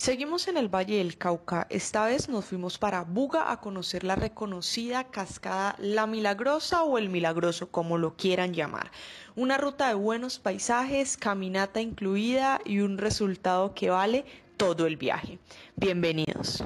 Seguimos en el Valle del Cauca. Esta vez nos fuimos para Buga a conocer la reconocida cascada La Milagrosa o El Milagroso, como lo quieran llamar. Una ruta de buenos paisajes, caminata incluida y un resultado que vale todo el viaje. Bienvenidos.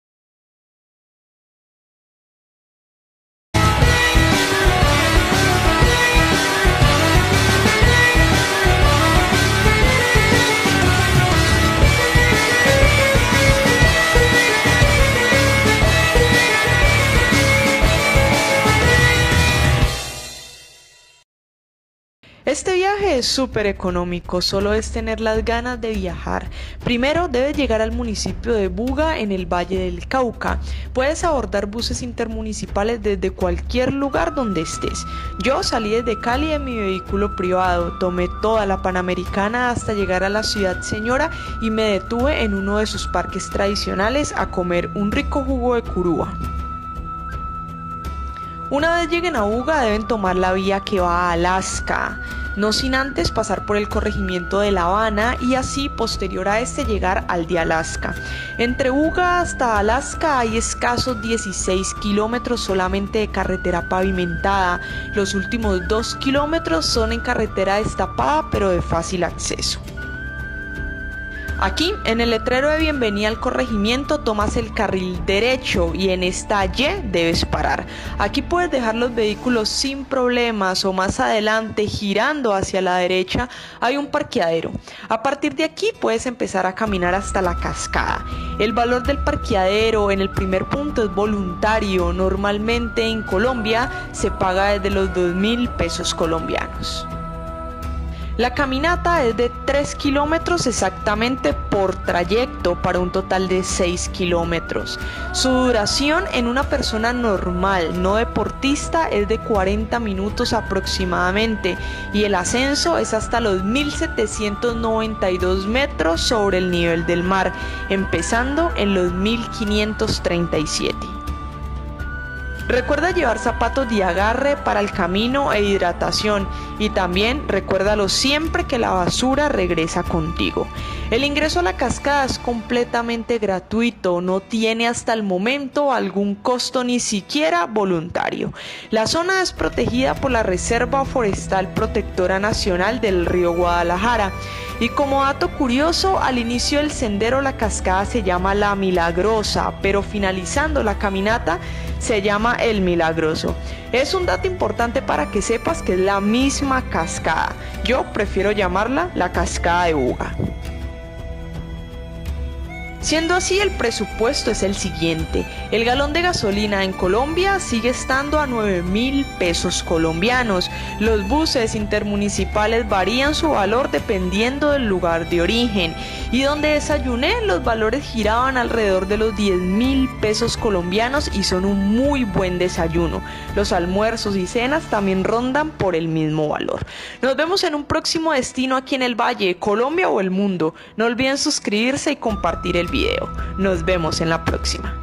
Este viaje es súper económico, solo es tener las ganas de viajar. Primero debes llegar al municipio de Buga en el Valle del Cauca. Puedes abordar buses intermunicipales desde cualquier lugar donde estés. Yo salí desde Cali en mi vehículo privado, tomé toda la Panamericana hasta llegar a la ciudad señora y me detuve en uno de sus parques tradicionales a comer un rico jugo de curúa. Una vez lleguen a Buga deben tomar la vía que va a Alaska, no sin antes pasar por el corregimiento de La Habana y así posterior a este llegar al de Alaska. Entre Buga hasta Alaska hay escasos 16 kilómetros solamente de carretera pavimentada. Los últimos 2 kilómetros son en carretera destapada pero de fácil acceso. Aquí, en el letrero de bienvenida al corregimiento, tomas el carril derecho y en esta Y debes parar. Aquí puedes dejar los vehículos sin problemas o más adelante, girando hacia la derecha, hay un parqueadero. A partir de aquí puedes empezar a caminar hasta la cascada. El valor del parqueadero en el primer punto es voluntario. Normalmente en Colombia se paga desde los 2.000 pesos colombianos. La caminata es de 3 kilómetros exactamente por trayecto para un total de 6 kilómetros. Su duración en una persona normal, no deportista, es de 40 minutos aproximadamente y el ascenso es hasta los 1.792 metros sobre el nivel del mar, empezando en los 1.537. Recuerda llevar zapatos de agarre para el camino e hidratación y también recuérdalo siempre que la basura regresa contigo. El ingreso a la cascada es completamente gratuito, no tiene hasta el momento algún costo ni siquiera voluntario. La zona es protegida por la Reserva Forestal Protectora Nacional del Río Guadalajara. Y como dato curioso, al inicio del sendero la cascada se llama La Milagrosa, pero finalizando la caminata se llama El Milagroso. Es un dato importante para que sepas que es la misma cascada. Yo prefiero llamarla la cascada de Buga. Siendo así, el presupuesto es el siguiente. El galón de gasolina en Colombia sigue estando a 9.000 pesos colombianos. Los buses intermunicipales varían su valor dependiendo del lugar de origen. Y donde desayuné, los valores giraban alrededor de los 10.000 pesos colombianos y son un muy buen desayuno. Los almuerzos y cenas también rondan por el mismo valor. Nos vemos en un próximo destino aquí en el Valle, Colombia o el mundo. No olviden suscribirse y compartir el video. Nos vemos en la próxima.